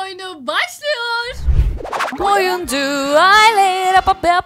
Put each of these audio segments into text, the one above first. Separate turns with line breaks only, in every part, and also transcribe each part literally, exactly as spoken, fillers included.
oyunu başlıyor.
Oyuncu aile.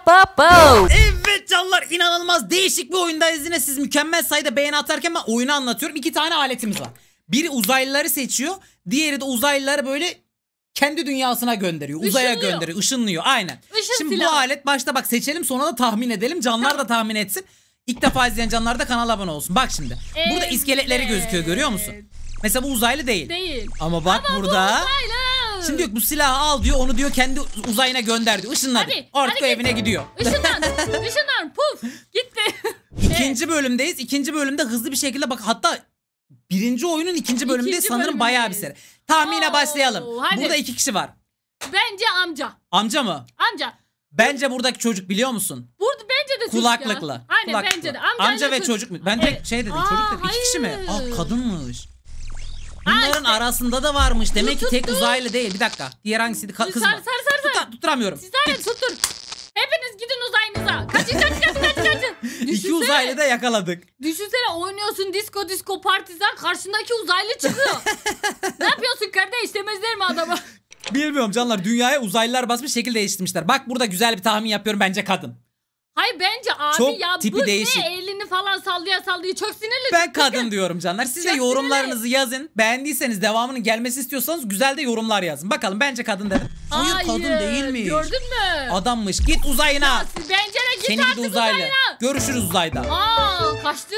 Evet canlar, inanılmaz değişik bir oyundayız. Yine siz mükemmel sayıda beğeni atarken ben oyunu anlatıyorum. İki tane aletimiz var. Biri uzaylıları seçiyor. Diğeri de uzaylıları böyle kendi dünyasına gönderiyor. Uzaya
Işınlıyor.
gönderiyor. Işınlıyor. Aynen.
Işın
Şimdi
silahı.
bu alet başta bak seçelim, sonra da tahmin edelim. Canlar da tahmin etsin. İlk defa izleyen canlar da kanala abone olsun. Bak şimdi. Burada
Evet.
iskeletleri gözüküyor, görüyor musun? Mesela bu uzaylı değil.
Değil.
Ama bak
Ama
burada.
bu uzaylı.
Şimdi diyor ki bu silahı al diyor, onu diyor kendi uzayına gönder diyor. Işınladı.
Hadi,
Artık
hadi
o
git.
evine gidiyor.
Işınlan. Işınlan. Puf. Gitti.
İkinci bölümdeyiz. İkinci bölümde hızlı bir şekilde bak, hatta birinci oyunun ikinci bölümündeyiz
İkinci
sanırım,
bölümündeyiz.
bayağı bir seri. Tahmine
Oo,
başlayalım.
hadi.
Burada iki kişi var.
Bence amca.
Amca mı?
Amca.
Bence buradaki çocuk, biliyor musun?
Burada bence de çocuk
Kulaklıklı.
ya. Aynen
Kulaklıklı.
bence de. Amca,
Amca ve çocuk mu? Ben direkt
Evet.
şey dedim,
Aa,
çocuk dedim. İki kişi mi?
hayır.
Aa, kadınmış. Bunların
işte.
arasında da varmış. Demek ki tek
tuttu.
uzaylı değil. Bir dakika. Diğer hangisiydi? Ka- kız mı?
Sarı sarı sarı. sarı.
Tuta- tutturamıyorum.
Sizler tuttur. Hepiniz gidin uzayınıza. Kaçın kaçın kaçın kaçın kaçın.
İki
Düşünsene.
uzaylı da yakaladık.
Düşünsene, oynuyorsun disco disco partizan, karşındaki uzaylı çıkıyor. Ne yapıyorsun kardeş, demezler mi adama?
Bilmiyorum canlar, dünyaya uzaylılar basmış, şekil değiştirmişler. Bak burada güzel bir tahmin yapıyorum, bence kadın.
Hayır bence abi
Çok
ya,
tipi
bu
değişik.
ne, elini falan sallıyor sallıyor, çok sinirli.
Ben kadın diyorum canlar. Siz de
Çok
yorumlarınızı yazın. Beğendiyseniz, devamının gelmesi istiyorsanız güzel de yorumlar yazın. Bakalım, bence kadın dedim. Hayır,
Hayır,
kadın değilmiş.
Gördün mü?
Adammış. Git uzayına.
Bence de git
Seni
artık
gidi uzaylı.
uzayına.
Görüşürüz uzayda.
Aa, kaçtı.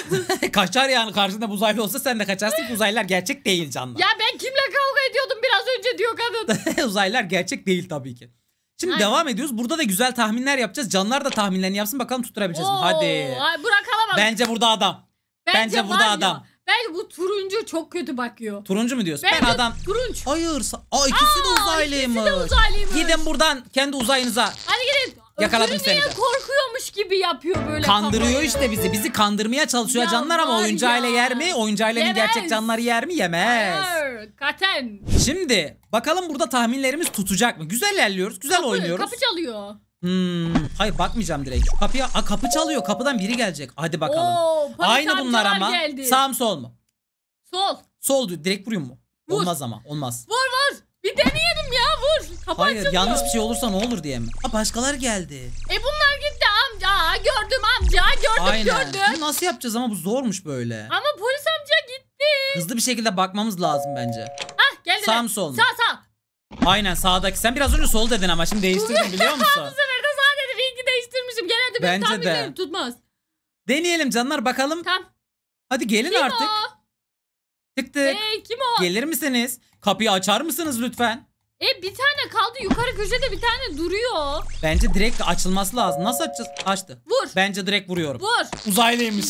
Kaçar yani, karşında bu uzaylı olsa sen de kaçarsın ki uzaylılar gerçek değil canlar.
Ya ben kimle kavga ediyordum biraz önce diyor kadın.
Uzaylılar gerçek değil tabii ki. Şimdi
Aynen.
devam ediyoruz. Burada da güzel tahminler yapacağız. Canlar da tahminlerini yapsın, bakalım tutturabileceğiz mi?
Oo,
Hadi.
ay, bırakalım abi.
Bence burada adam. Bence burada
var ya,
adam.
Bence bu turuncu çok kötü bakıyor.
Turuncu mu diyorsun?
Bence
Ben adam.
turunç.
Hayır. sa- Aa, ikisi de
Aa,
uzaylıymış.
ikisi de uzaylıymış.
Gidin buradan kendi uzayınıza.
Hadi gidin.
Yakaladım
Öbürü
seni
niye
de.
korkuyormuş gibi yapıyor böyle
Kandırıyor
kafayı.
işte bizi. Bizi kandırmaya çalışıyor
Ya
canlar, ama
var
oyuncağıyla
ya.
yer mi? Oyuncağıyla
Yemez.
gerçek canları yer mi? Yemez.
Hayır, katen.
Şimdi bakalım burada tahminlerimiz tutacak mı? Güzel ilerliyoruz. Güzel
Kapı,
oynuyoruz.
kapı çalıyor.
Hmm, hayır bakmayacağım direkt. Şu kapıya, a, kapı çalıyor. Kapıdan biri gelecek. Hadi bakalım.
Oo, polis
Aynı bunlar
amcalar
ama.
geldi.
Sağ mı sol mu?
Sol.
Sol diyor. Direkt vurayım mu?
Vur.
Olmaz ama. Olmaz.
Vur vur. Bir deneyelim ya, vur. Kapı
Hayır,
açılıyor.
yanlış bir şey olursa ne olur diye mi? Aa, başkaları geldi.
E bunlar gitti amca. Gördüm amca. Gördüm
Aynen.
gördüm.
Bunu nasıl yapacağız ama bu zormuş böyle.
Ama polis amca gitti.
Hızlı bir şekilde bakmamız lazım bence.
Hah, geldiler.
Sağ mı sol mu?
Sağ sağ.
Aynen sağdaki. Sen biraz önce sol dedin ama şimdi değiştirdin, biliyor musun?
Bu sefer de sağ dedim. İyi ki değiştirmişim. Gene de benim
Bence de.
tahminlerim tutmaz.
Deneyelim canlar, bakalım.
Tamam.
Hadi gelin
Kim
artık.
o?
Tık tık.
Hey, kim o?
Gelir misiniz? Kapıyı açar mısınız lütfen?
E bir tane kaldı. Yukarı köşede bir tane duruyor.
Bence direkt açılması lazım. Nasıl açacağız? Açtı.
Vur.
Bence direkt vuruyorum.
Vur.
Uzaylıymış.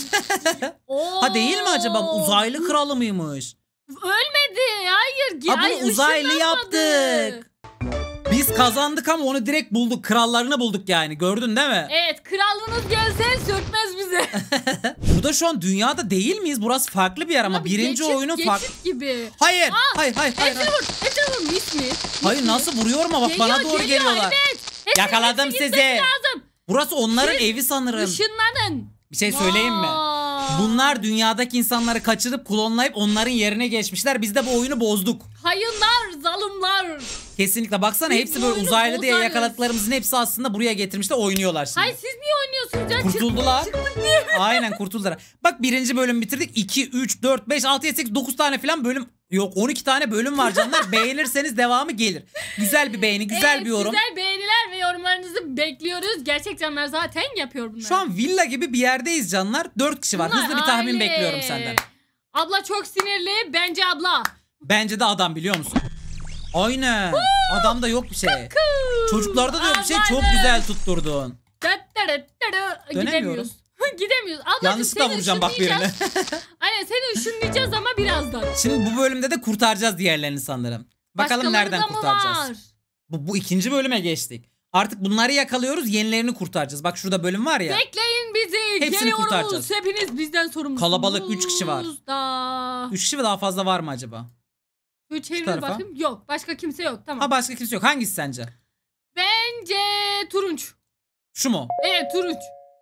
Oo.
Ha, değil mi acaba? Uzaylı kralı mıymış?
Ölmedi. Hayır.
Ha,
Ay,
bunu uzaylı
ışınlanmadı.
yaptık. Biz kazandık ama onu direkt bulduk. Krallarını bulduk yani. Gördün değil mi?
Evet, krallığınız gelse sökmez bize.
Burada şu an dünyada değil miyiz? Burası farklı bir yer ama
Abi
birinci
geçit,
oyunun
geçit
farklı.
gibi.
Hayır,
Aa,
hayır, hayır, hayır.
Hepsini
hayır.
vur. Hepsini vur. Mis mi? Mis
Hayır,
mi?
nasıl vuruyorum ama bak,
Geliyor,
bana doğru
geliyor,
geliyorlar.
Evet. Hepsi,
Yakaladım
hepsi
sizi.
gitmesi lazım.
Burası onların
Siz
evi sanırım.
Işınlanın.
Bir şey söyleyeyim mi?
Vay.
Bunlar dünyadaki insanları kaçırıp klonlayıp onların yerine geçmişler. Biz de bu oyunu bozduk.
Hayınlar, zalimler.
Kesinlikle, baksana
Biz
hepsi
bu
böyle
oyunu
uzaylı diye
bozarız.
yakaladıklarımızın hepsi aslında buraya getirmişler, oynuyorlar şimdi.
Hayır, siz niye oynuyorsunuz ya?
Kurtuldular.
Çık- çıktık diye.
Aynen, kurtuldular. Bak, birinci bölüm bitirdik. iki, üç, dört, beş, altı, yedi, sekiz, dokuz tane falan bölüm. Yok, on iki tane bölüm var canlar. Beğenirseniz devamı gelir. Güzel bir beğeni, güzel
Evet,
bir yorum.
Güzel beğeniler ve yorumlarınızı bekliyoruz. Gerçek canlar zaten yapıyor bunları.
Şu an villa gibi bir yerdeyiz canlar. dört kişi var.
Bunlar
Hızlı bir tahmin
aile.
bekliyorum senden.
Abla çok sinirli. Bence abla.
Bence de adam, biliyor musun? Aynen. Adamda yok bir şey. Çocuklarda da yok bir şey. Çok
Amanın.
güzel tutturdun.
Dönemiyoruz.
Dönemiyoruz.
Gidemiyoruz. Ablacığım,
Yanlışlıkla
seni
vuracağım bak birine.
ışınlayacağız. Aynen, seni ışınlayacağız ama birazdan.
Şimdi bu bölümde de kurtaracağız diğerlerini sanırım. Bakalım
Başkaları
nereden
da mı
kurtaracağız.
var?
Bu, bu ikinci bölüme geçtik. Artık bunları yakalıyoruz, yenilerini kurtaracağız. Bak şurada bölüm var ya.
Bekleyin bizi.
Hepsini
Geliyoruz.
kurtaracağız.
Hepiniz bizden sorumlusunuz.
Kalabalık, üç kişi var.
Da.
Üç kişi ve daha fazla var mı acaba?
Şu çevir
tarafa.
bakayım. Yok. Başka kimse yok. Tamam.
Ha, başka kimse yok. Hangisi sence?
Bence turunç.
Şu mu?
Evet, turunç.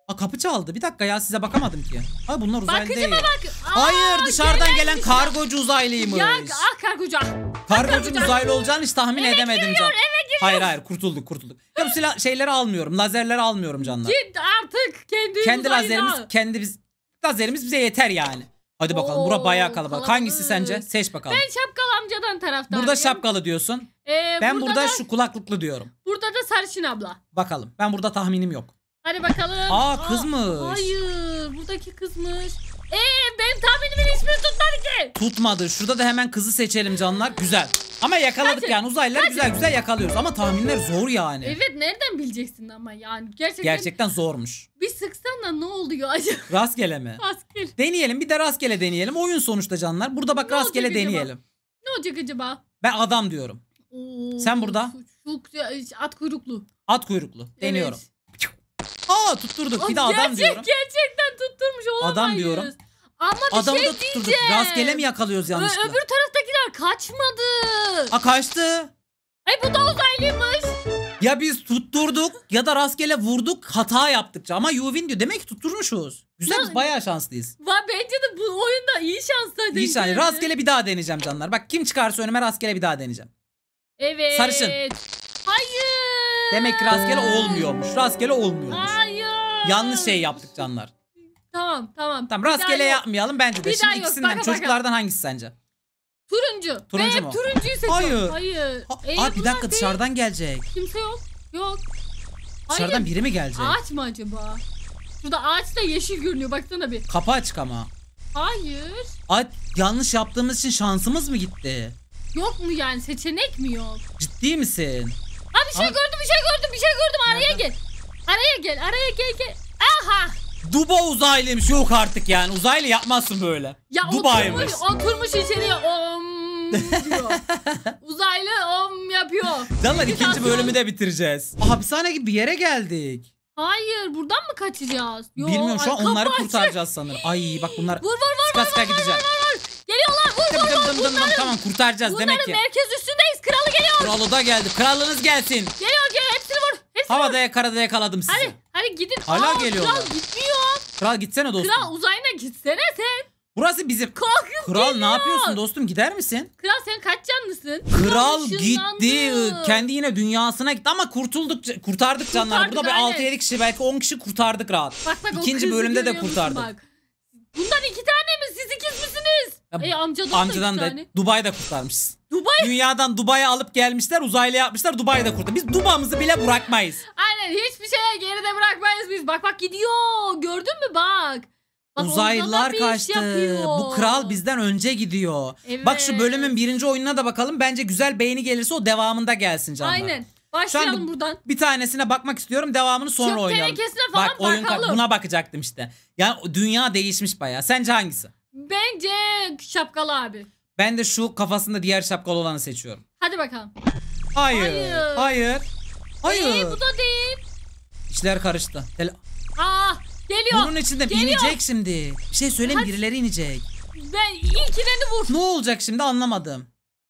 Aa, kapı çaldı. Bir dakika ya, size bakamadım ki. Ha, bunlar uzaylı
Bakıcıma
değil.
bak. Aa,
Hayır, dışarıdan gelen
işte.
kargocu uzaylıymış.
Ya ah kargocu.
Kargocun uzaylı olacağını hiç tahmin
Eve
edemedim
giriyor,
can.
eve giriyor.
Hayır hayır, kurtulduk kurtulduk. Ya bu silah şeyleri almıyorum. Lazerleri almıyorum canlar.
Git artık kendi
Kendi
uzayına.
lazerimiz kendi biz lazerimiz bize yeter yani. Hadi bakalım,
Oo,
bura bayağı kalabalık.
kalabalık.
Hangisi sence? Seç bakalım.
Ben şapkalı amcadan taraftarıyım.
Burada şapkalı diyorsun.
Ee,
Ben burada
da,
şu kulaklıklı diyorum.
Burada da sarışın abla.
Bakalım. Ben burada tahminim yok.
Hadi bakalım.
Aa, kızmış.
Hayır, buradaki kızmış. Ee, benim tahminimin ismini tutmadı ki.
Tutmadı. Şurada da hemen kızı seçelim canlar. Güzel. Ama yakaladık
Kaçın,
yani. Uzaylıları güzel güzel yakalıyoruz. Ama tahminler zor yani.
Evet, nereden bileceksin ama yani gerçekten.
Gerçekten zormuş.
Bir sıksan da ne oluyor acaba?
Rastgele mi?
Asker.
Deneyelim. Bir de rastgele deneyelim. Oyun sonuçta canlar. Burada bak
Ne
rastgele
olacak acaba?
deneyelim.
Ne olacak acaba?
Ben adam diyorum.
Oo,
Sen burada?
Çok at kuyruklu.
At kuyruklu. Deniyorum.
Evet.
Aa, tutturduk. Bir de
Aa,
adam
gerçek,
diyorum.
Gerçekten tutturmuş olamayız.
Adam diyorum.
Ama bir
Adamı
şey
da tutturduk.
diyeceğim.
Rastgele mi yakalıyoruz
Ö-
yanlışlıkla?
öbür taraftakiler kaçmadı.
Aa, kaçtı.
Ay bu da uzaylıymış.
Ya biz tutturduk ya da rastgele vurduk, hata yaptıkça. Ama you win diyor. Demek ki tutturmuşuz. Güzel, biz
Ya-
bayağı şanslıyız.
Va bence de bu oyunda iyi şanslar.
İyi şans. Rastgele bir daha deneyeceğim canlar. Bak, kim çıkarsa önüme rastgele bir daha deneyeceğim.
Evet.
Sarışın.
Hayır.
Demek ki rastgele olmuyormuş. Rastgele olmuyormuş.
Hayır.
Yanlış şey yaptık canlar.
Tamam tamam.
Tamam,
Bir
rastgele
daha yok.
yapmayalım bence de.
Bir daha
Şimdi
yok.
ikisinden
Baka
çocuklardan hangisi sence?
Turuncu.
Turuncu
ben
mu?
hep turuncuyu seçiyorum.
Hayır.
Hayır.
Aa,
Ee,
aa, bir
bunlar
dakika,
değil.
dışarıdan gelecek.
Kimse yok. Yok.
Dışarıdan
Hayır.
biri mi gelecek?
Ağaç mı acaba? Şurada ağaç da yeşil görünüyor. Baksana bir.
Kapı açık ama.
Hayır.
Ay, yanlış yaptığımız için şansımız mı gitti?
Yok mu yani? Seçenek mi yok?
Ciddi misin?
Ha bir şey
Ama-
gördüm, bir şey gördüm, bir şey gördüm. Araya
Nerede?
gel. Araya gel, araya gel gel. Aha!
Duba uzaylıymış, yok artık yani. Uzaylı yapmazsın böyle.
Ya
Dubai'ymiş.
oturmuş, oturmuş içeriye om diyor. Uzaylı om yapıyor.
Canlar, ikinci
İmitasyon.
bölümü de bitireceğiz. Hapishane gibi bir yere geldik.
Hayır, buradan mı kaçacağız? Yo,
Bilmiyorum, şu
ay,
an onları
kapı açık.
kurtaracağız sanırım. Ay bak, bunlar
Vur vur vur
sıka sıka gideceğim.
geliyorlar vur
Dım
vur
dım
vur.
dım dım dım.
Bunların,
Tamam, kurtaracağız
bunların
demek ki.
merkez üstündeyiz. Kralı geliyor.
Kralı da geldi. Krallığınız gelsin.
Geliyor geliyor. Hepsini vur. Hepsini vur.
Havada yakarada yakaladım sizi.
Hadi hadi gidin.
Hala
Aa,
geliyorlar.
Kral gitmiyor.
Kral gitsene dostum.
Kral uzayına gitsene sen.
Burası bizim.
Kalkın
Kral
geliyor.
ne yapıyorsun dostum, gider misin?
Kral sen kaç canlısın?
Kral
ışınlandı.
gitti. Kendi yine dünyasına gitti ama kurtulduk, kurtardık canlar.
Kurtardık,
Burada bir
aynen.
altı yedi kişi, belki on kişi kurtardık rahat.
Bak bak o
İkinci
kızı
bölümde de
görüyor musun
kurtardık.
bak? Bundan iki tane mi? Siz ikiz misiniz?
Ya,
E amcadan,
Amcadan
da
da
iki tane.
Dubai'de kurtarmışız.
Dubai.
Dünyadan Dubai'ye alıp gelmişler, uzaylı yapmışlar, Dubai'de kurtardı. Biz Dubai'mizi bile bırakmayız.
Aynen, hiçbir şeye geride bırakmayız biz. Bak bak gidiyor. Gördün mü bak. Bak, orada
Uzaylılar
da bir iş
kaçtı.
yapıyor.
Bu kral bizden önce gidiyor.
Evet.
Bak, şu bölümün birinci oyununa da bakalım. Bence güzel beğeni gelirse o devamında gelsin canlar.
Aynen.
Şu an
Başlayalım
bu-
buradan.
Bir tanesine bakmak istiyorum. Devamını sonra
Çöp
oynayalım.
tenekesine falan
Bak, oyun
bakalım.
buna bakacaktım işte. Yani dünya değişmiş bayağı. Sence hangisi?
Bence şapkalı abi.
Ben de şu kafasında diğer şapkalı olanı seçiyorum.
Hadi bakalım.
Hayır.
Hayır.
Hayır. Hayır.
Ee, bu da değil.
İşler karıştı. Tele-
Aa geliyor.
Bunun içinde
Geliyor.
inecek şimdi. Bir şey söyleyeyim,
Hadi.
birileri inecek.
Ben ilkini vur.
Ne olacak şimdi, anlamadım.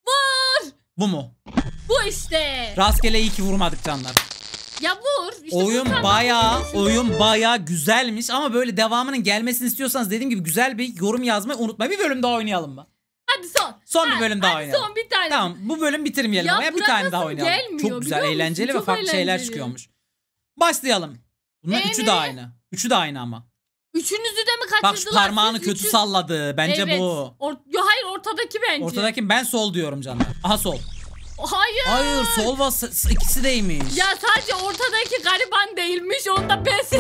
Vur.
Bu mu?
Bu işte.
Rastgele iyi ki vurmadık canlar.
Ya vur. İşte
Oyun
vursan
bayağı,
bak,
oyun bayağı güzelmiş ama böyle devamının gelmesini istiyorsanız dediğim gibi güzel bir yorum yazmayı unutmayın. Bir bölüm daha oynayalım mı?
Hadi son.
Son bir
Hadi,
bölüm daha
hadi
oynayalım.
Son bir tane.
Tamam, bu bölüm bitirmeyelim
Ya
ama ya bir
bırakasın
tane daha oynayalım.
gelmiyor,
Çok güzel,
biliyor musun?
eğlenceli ve
Çok
farklı şeyler
eğlenceli.
çıkıyormuş. Başlayalım. Bunların
Ee,
üçü
ne?
de aynı. Üçü de aynı ama.
Üçünüzü de mi kaçırdılar?
Bak, şu parmağını
siz?
kötü
Üçü-
salladı. Bence
evet.
bu.
Or Yo, hayır ortadaki bence.
Ortadaki, ben sol diyorum canlar. Aha, sol.
Hayır.
Hayır, sol ve s- s- ikisi deymiş.
Ya sadece ortadaki gariban değilmiş. Onda pes.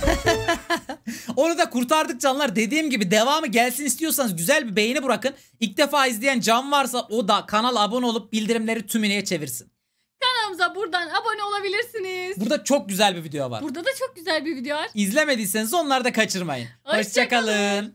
Onu da kurtardık canlar. Dediğim gibi devamı gelsin istiyorsanız güzel bir beğeni bırakın. İlk defa izleyen can varsa o da kanala abone olup bildirimleri tümüneye çevirsin.
Kanalımıza buradan abone olabilirsiniz.
Burada çok güzel bir video var.
Burada da çok güzel bir video var.
İzlemediyseniz onları da kaçırmayın.
Hoşça
Hoşçakalın.